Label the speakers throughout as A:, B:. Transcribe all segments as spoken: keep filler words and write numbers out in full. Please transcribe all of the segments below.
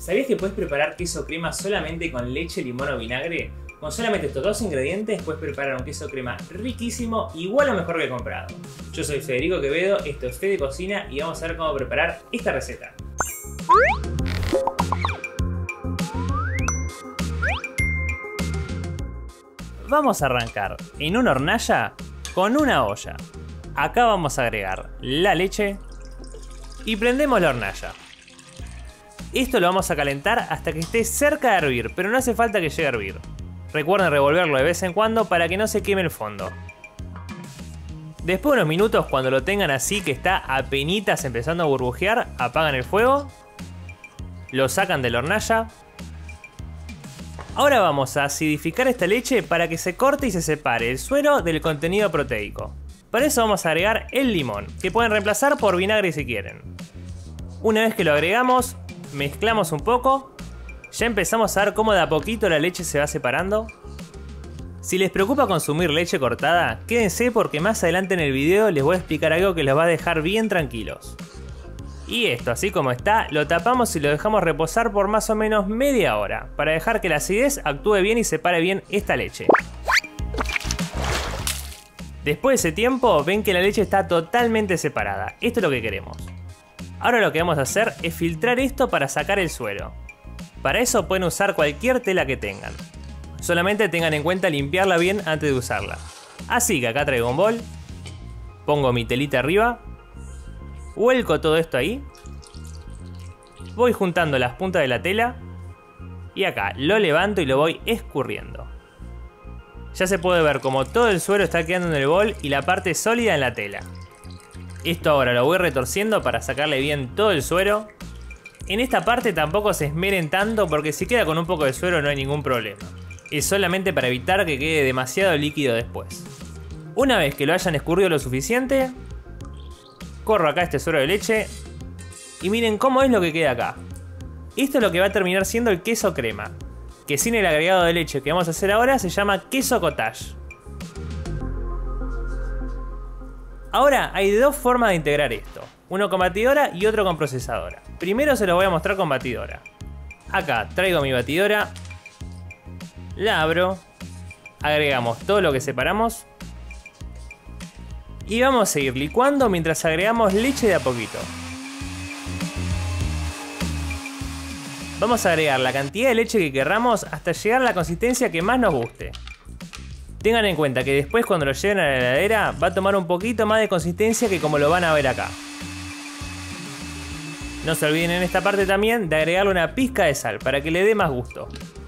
A: ¿Sabías que puedes preparar queso crema solamente con leche, limón o vinagre? Con solamente estos dos ingredientes puedes preparar un queso crema riquísimo, igual o mejor que comprado. Yo soy Federico Quevedo, esto es Fede Cocina y vamos a ver cómo preparar esta receta. Vamos a arrancar en una hornalla con una olla. Acá vamos a agregar la leche y prendemos la hornalla. Esto lo vamos a calentar hasta que esté cerca de hervir, pero no hace falta que llegue a hervir. Recuerden revolverlo de vez en cuando para que no se queme el fondo. Después de unos minutos, cuando lo tengan así que está apenitas empezando a burbujear, apagan el fuego, lo sacan de la hornalla. Ahora vamos a acidificar esta leche para que se corte y se separe el suero del contenido proteico. Para eso vamos a agregar el limón, que pueden reemplazar por vinagre si quieren. Una vez que lo agregamos, mezclamos un poco. Ya empezamos a ver cómo de a poquito la leche se va separando. Si les preocupa consumir leche cortada, quédense porque más adelante en el video les voy a explicar algo que los va a dejar bien tranquilos. Y esto, así como está, lo tapamos y lo dejamos reposar por más o menos media hora, para dejar que la acidez actúe bien y separe bien esta leche. Después de ese tiempo, ven que la leche está totalmente separada. Esto es lo que queremos. Ahora lo que vamos a hacer es filtrar esto para sacar el suero. Para eso pueden usar cualquier tela que tengan. Solamente tengan en cuenta limpiarla bien antes de usarla. Así que acá traigo un bol. Pongo mi telita arriba. Vuelco todo esto ahí. Voy juntando las puntas de la tela. Y acá lo levanto y lo voy escurriendo. Ya se puede ver como todo el suero está quedando en el bol y la parte sólida en la tela. Esto ahora lo voy retorciendo para sacarle bien todo el suero. En esta parte tampoco se esmeren tanto porque si queda con un poco de suero no hay ningún problema. Es solamente para evitar que quede demasiado líquido después. Una vez que lo hayan escurrido lo suficiente, corro acá este suero de leche y miren cómo es lo que queda acá. Esto es lo que va a terminar siendo el queso crema, que sin el agregado de leche que vamos a hacer ahora se llama queso cottage. Ahora hay dos formas de integrar esto, uno con batidora y otro con procesadora. Primero se los voy a mostrar con batidora. Acá traigo mi batidora, la abro, agregamos todo lo que separamos y vamos a seguir licuando mientras agregamos leche de a poquito. Vamos a agregar la cantidad de leche que querramos hasta llegar a la consistencia que más nos guste. Tengan en cuenta que después cuando lo lleven a la heladera va a tomar un poquito más de consistencia que como lo van a ver acá. No se olviden en esta parte también de agregarle una pizca de sal para que le dé más gusto.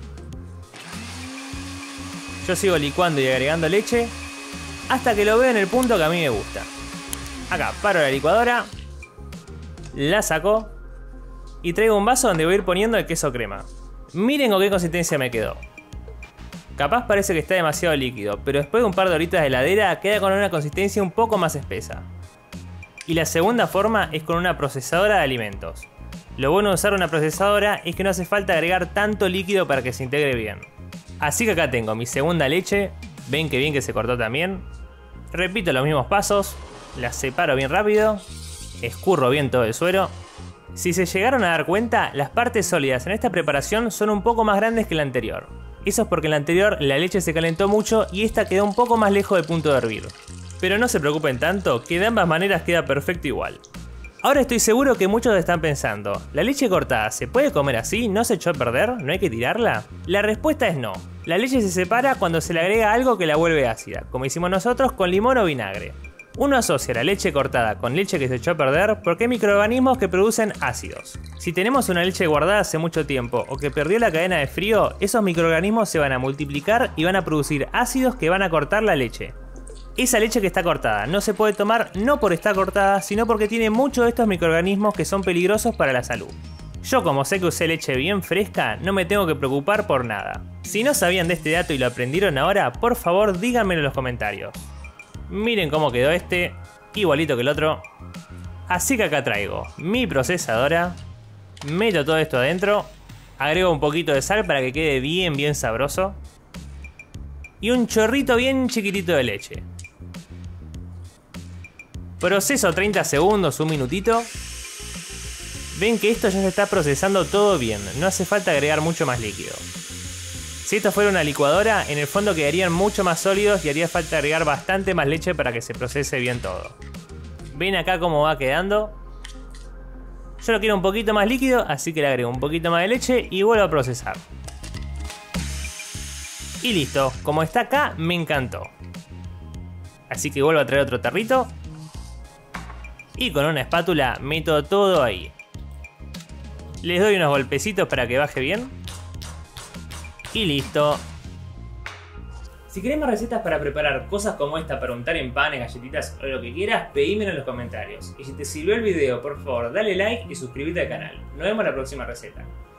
A: Yo sigo licuando y agregando leche hasta que lo veo en el punto que a mí me gusta. Acá paro la licuadora, la saco y traigo un vaso donde voy a ir poniendo el queso crema. Miren con qué consistencia me quedó. Capaz parece que está demasiado líquido, pero después de un par de horitas de heladera queda con una consistencia un poco más espesa. Y la segunda forma es con una procesadora de alimentos. Lo bueno de usar una procesadora es que no hace falta agregar tanto líquido para que se integre bien. Así que acá tengo mi segunda leche, ven que bien que se cortó también. Repito los mismos pasos, la separo bien rápido, escurro bien todo el suero. Si se llegaron a dar cuenta, las partes sólidas en esta preparación son un poco más grandes que la anterior. Eso es porque en la anterior la leche se calentó mucho y esta quedó un poco más lejos del punto de hervir. Pero no se preocupen tanto, que de ambas maneras queda perfecto igual. Ahora estoy seguro que muchos están pensando, ¿la leche cortada se puede comer así? ¿No se echó a perder? ¿No hay que tirarla? La respuesta es no. La leche se separa cuando se le agrega algo que la vuelve ácida, como hicimos nosotros con limón o vinagre. Uno asocia la leche cortada con leche que se echó a perder porque hay microorganismos que producen ácidos. Si tenemos una leche guardada hace mucho tiempo o que perdió la cadena de frío, esos microorganismos se van a multiplicar y van a producir ácidos que van a cortar la leche. Esa leche que está cortada no se puede tomar no por estar cortada, sino porque tiene muchos de estos microorganismos que son peligrosos para la salud. Yo, como sé que usé leche bien fresca, no me tengo que preocupar por nada. Si no sabían de este dato y lo aprendieron ahora, por favor díganmelo en los comentarios. Miren cómo quedó este, igualito que el otro. Así que acá traigo mi procesadora, meto todo esto adentro, agrego un poquito de sal para que quede bien bien sabroso y un chorrito bien chiquitito de leche. Proceso treinta segundos, un minutito. ven que esto ya se está procesando todo bien, no hace falta agregar mucho más líquido. Si esto fuera una licuadora, en el fondo quedarían mucho más sólidos y haría falta agregar bastante más leche para que se procese bien todo. Ven acá cómo va quedando. Yo lo quiero un poquito más líquido, así que le agrego un poquito más de leche y vuelvo a procesar. Y listo, como está acá, me encantó. Así que vuelvo a traer otro tarrito. Y con una espátula meto todo ahí. Les doy unos golpecitos para que baje bien. Y listo. Si querés más recetas para preparar cosas como esta para untar en panes, galletitas o lo que quieras, pedímelo en los comentarios. Y si te sirvió el video, por favor, dale like y suscríbete al canal. Nos vemos en la próxima receta.